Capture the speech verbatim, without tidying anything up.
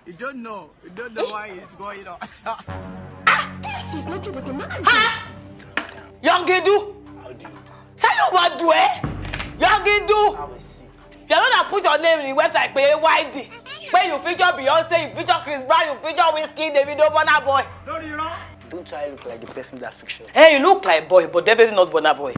You don't know. You don't know why it's going on. This is not what the man. Ha! Young Gedu. How do you do? Say you want do eh? Young Gedu. Have a seat. You don't have to put your name in the website, pay Y D. When you feature Beyonce, you feature Chris Brown, you feature Whiskey, Davido, Burna Boy. Don't I look like the person that fiction? Hey, you look like boy, but definitely not Burna Boy.